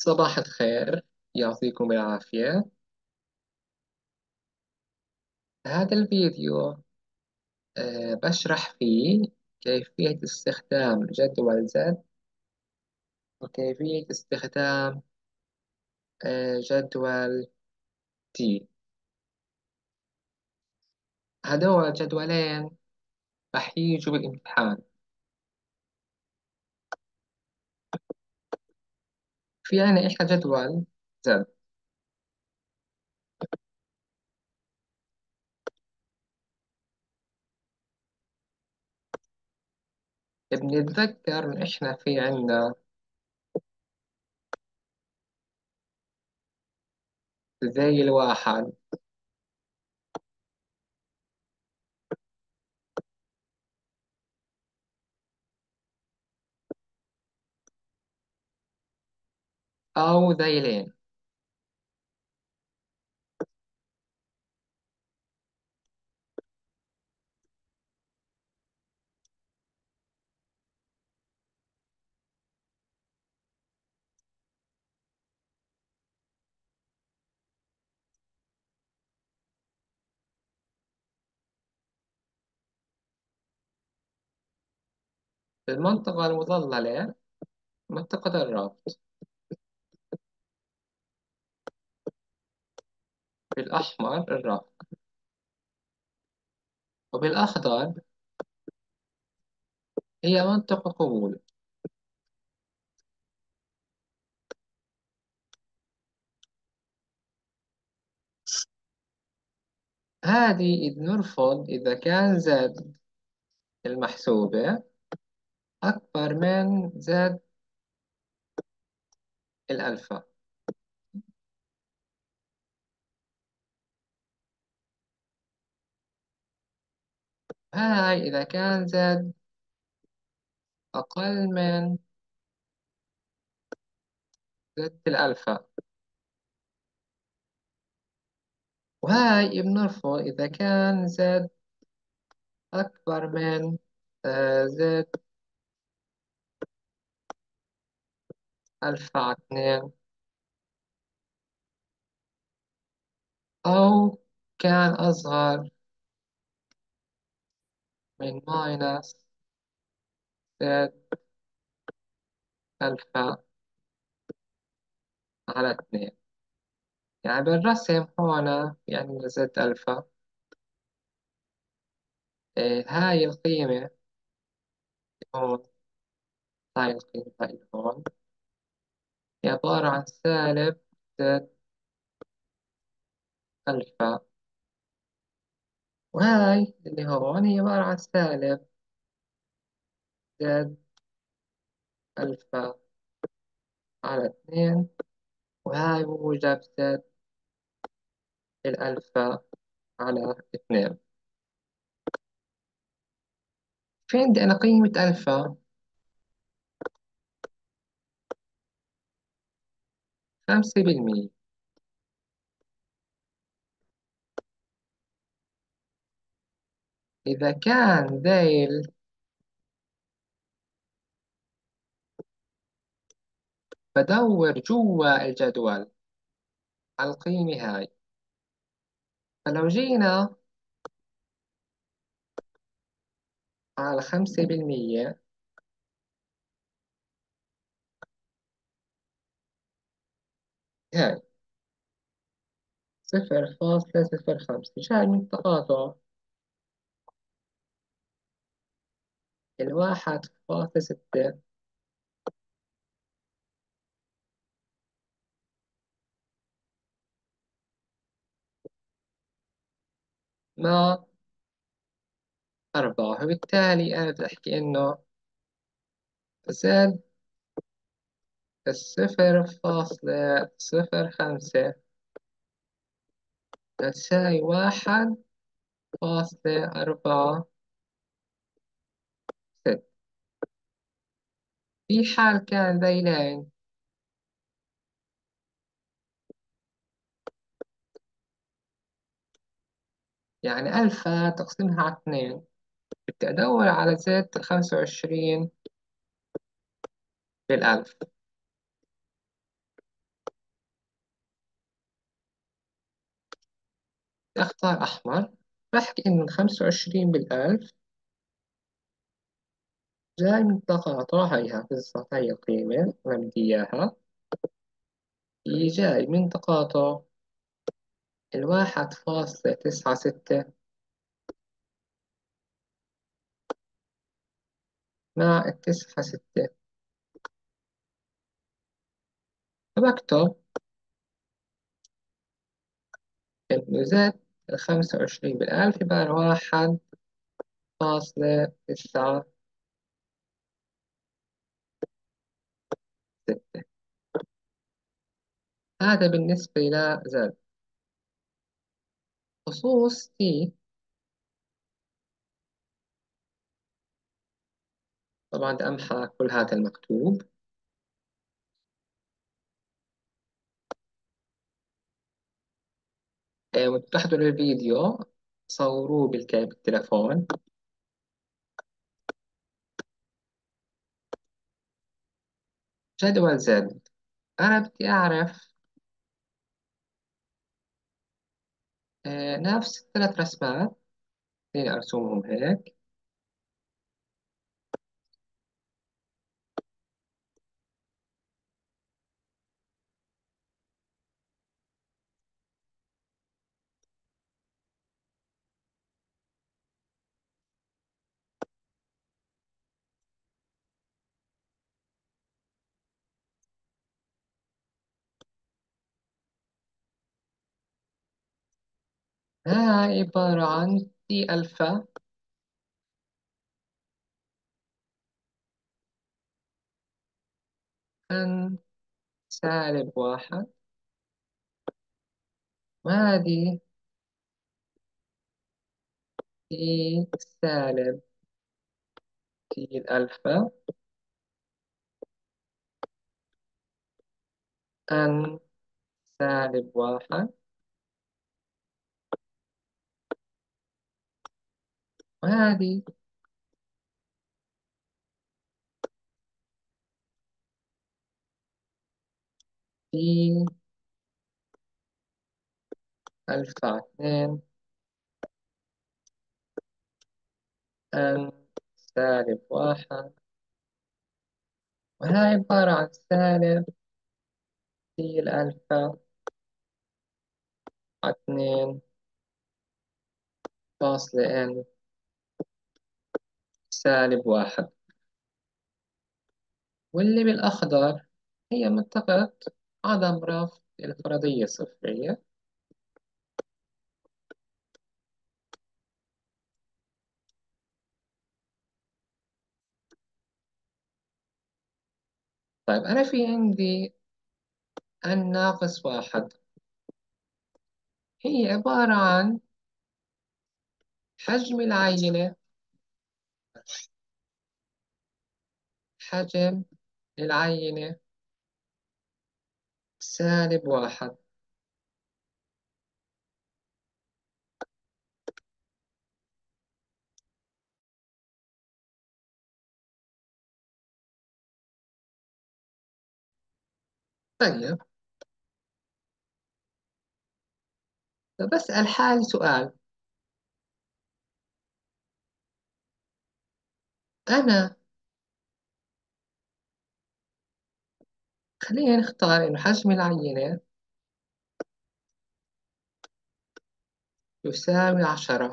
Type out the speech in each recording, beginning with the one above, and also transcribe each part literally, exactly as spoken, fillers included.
صباح الخير، يعطيكم العافية. هذا الفيديو آه، بشرح فيه كيفية استخدام جدول زد وكيفية استخدام آه، جدول تي. هدول الجدولين رح يجوا بالامتحان. في عنا إحنا جدول زد، بنتذكر إن إحنا في عنا زي الواحد أو ذيلين. في المنطقة المظللة منطقة الربط، بالأحمر الربط، وبالأخضر هي منطقة قبول. هذه إذ نرفض إذا كان زد المحسوبة أكبر من زد الألفا. هاي إذا كان زد أقل من زد الألفا. وهاي بنرفض إذا كان زد أكبر من آه، زد ألفا على اثنين، أو كان أصغر من ماينس زد ألفا على اثنين. يعني بالرسم هون يعني زد ألفا، آه، هاي القيمة هون، هاي القيمة هاي هون هي عبارة عن سالب زد ألفا، وهاي اللي هون هي عبارة عن سالب زد ألفا على اثنين، وهاي موجب زد الألفا على اثنين. في عندي أنا قيمة ألفا خمسة بالمية. إذا كان ذيل بدور جوا الجدول على القيمة هاي. فلو جينا على خمسة بالمية، هاي صفر فاصلة صفر خمسة، جاي من التقاطع الواحد فاصلة ستة مع أربعة. وبالتالي أنا بدي أحكي إنه زد الصفر فاصلة صفر خمسة تساوي واحد فاصلة أربعة ستة. في حال كان ذيلين، يعني ألفا تقسمها على اثنين، بدي أدور على زد خمسة وعشرين بالألف. أختار أحمر. بحكي إنه الخمسة وعشرين بالألف جاي من تقاطع. هيها بالضبط، هي القيمة أنا بدي إياها. هي جاي من تقاطع الواحد فاصلة تسعة ستة مع التسعة ستة. فبكتب إنه زاد الخمسة وعشرين بالألف يبقى واحد فاصلة تسعة ستة. هذا بالنسبة لزاد. خصوص تي، طبعا بدي أمحى كل هذا المكتوب. إيه، وانتوا تحضروا الفيديو صوروه بالك- بالتلفون. جدول زد، أنا بدي أعرف آه، نفس الثلاث رسمات. خليني أرسمهم هيك. هاي عبارة عن تي ألفا ان سالب واحد، وهذه تي سالب تي الألفا ان سالب واحد، وهذه تي ألفا اثنين ان سالب واحد، وهي عبارة عن سالب تي الألفا اثنين فاصلة ان سالب واحد. واللي بالأخضر هي منطقة عدم رفع الفرضية الصفرية. طيب أنا في عندي n ناقص واحد، هي عبارة عن حجم العينة، حجم العينة سالب واحد. طيب، فبسأل حالي سؤال. أنا خلينا نختار إنه حجم العينة يساوي عشرة.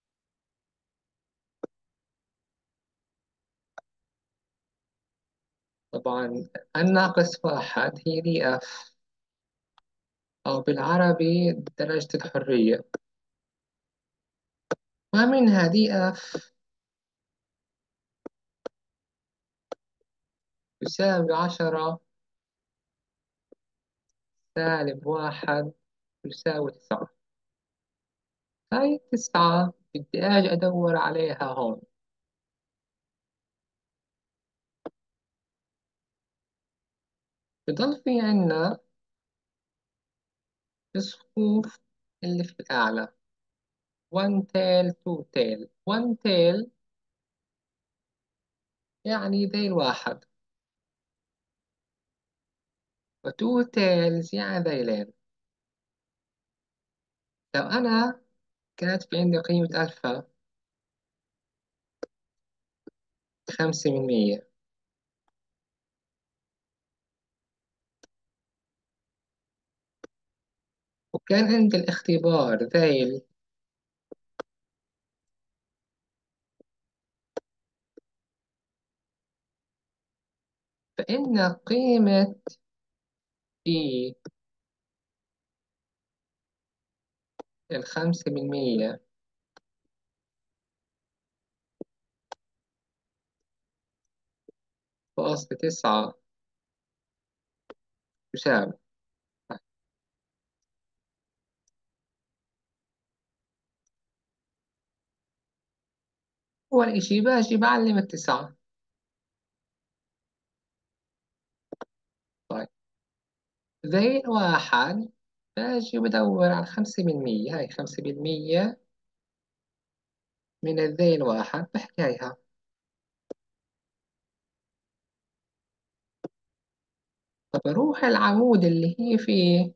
طبعا الناقص واحد هي دي اف، أو بالعربي درجة الحرية، ومنها دي اف يساوي عشرة سالب واحد يساوي تسعة. هاي التسعة بدي أجي أدور عليها هون. بضل في عنا الصفوف اللي في الأعلى one tail two tail. one tail يعني ذيل واحد، و two tails يعني ذيلين. لو أنا كانت في عندي قيمة ألفا خمسة من مية، وكان عندي الاختبار ذيل، فإن قيمة في الخمسة بالمية فاصلة تسعة تساوي. أول إشي باجي بعلم التسعة. طيب ذيل واحد، باجي بدور على خمسة بالمية، هاي خمسة بالمية من الذيل واحد بحكي هيها. فبروح العمود اللي هي فيه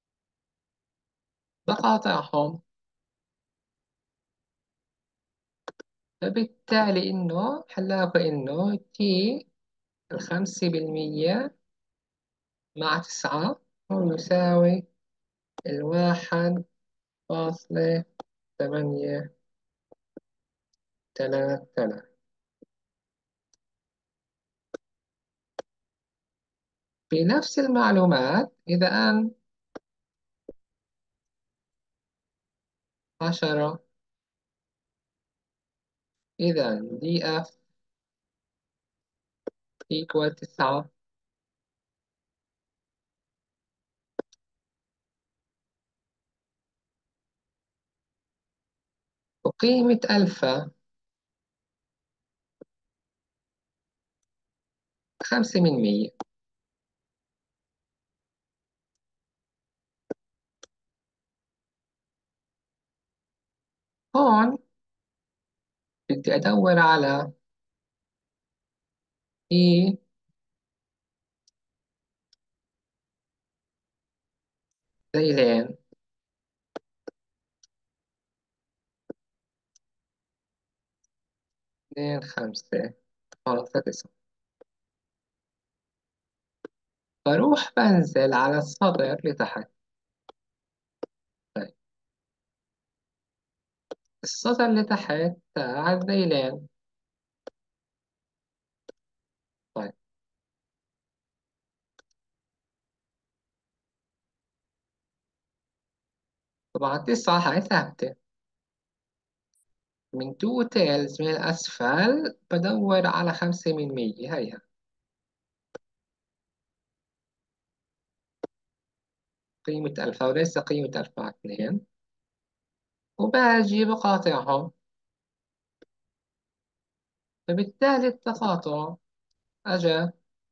بقاطعهم، فبالتالي إنه حلاقي إنه تي الخمسة بالمية مع تسعة هو يساوي الواحد فاصلة ثمانية تلاتة تلاتة. في نفس المعلومات إذا أن عشرة، إذا دي إف equal تسعة، وقيمة ألفا خمسة من مية. هون بدي أدور على إي ذيلين، اثنين خمسة فاصلة تسعة. بروح بنزل على السطر اللي تحت. طيب السطر اللي تحت تاع الذيلين. طيب طبعا تسعة هاي ثابتة، من تو تيلز من الأسفل بدور على خمسة من مية هيها. قيمة ألفا وليس قيمة ألفا اثنين، وباجي بقاطعهم، فبالتالي التقاطع أجا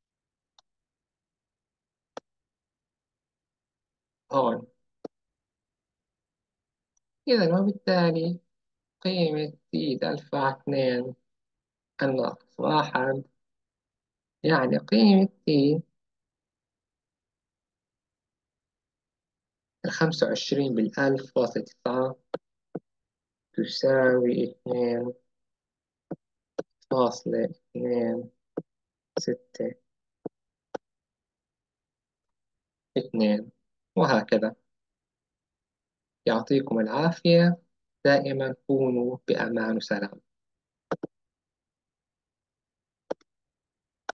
هون. إذا وبالتالي قيمة تيد ألفا اثنين الناقص واحد، يعني قيمة تي الخمسة وعشرين بالألف فاصلة تسعة تساوي اثنين فاصلة اثنين ستة اثنين، وهكذا. يعطيكم العافية، دائما كونوا بأمان وسلام.